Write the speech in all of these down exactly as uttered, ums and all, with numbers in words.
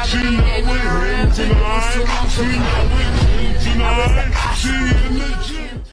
She not with him tonight. She not with him tonight. She in the gym.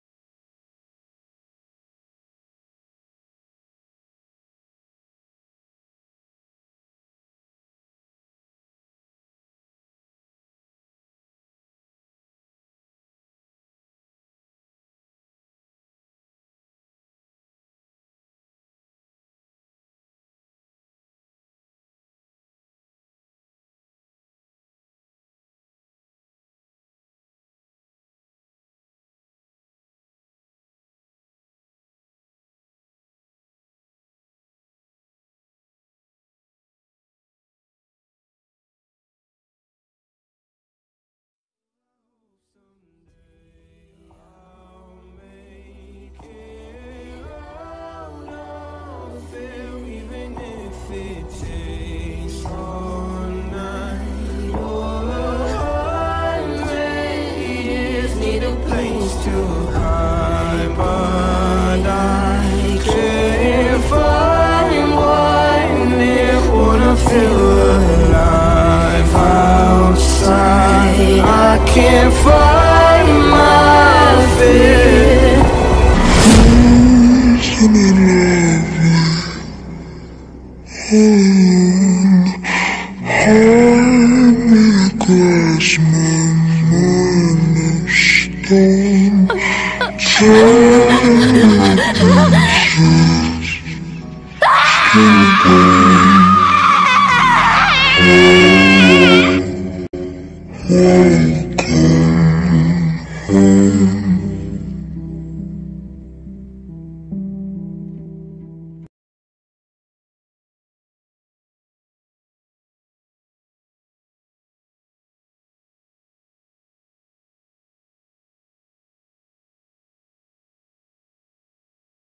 Can't find my fear. Can I love you? Hold, hold me across my